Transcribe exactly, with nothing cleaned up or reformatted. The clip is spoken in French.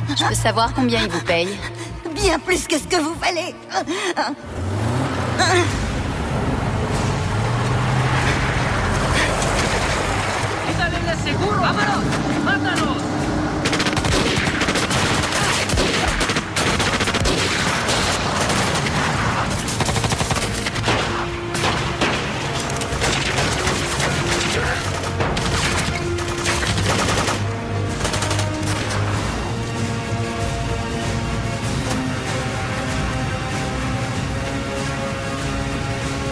Je peux savoir combien ils vous payent? Bien plus que ce que vous valez. ¡Quítale el seguro! ¡Vámonos! ¡Mátanos!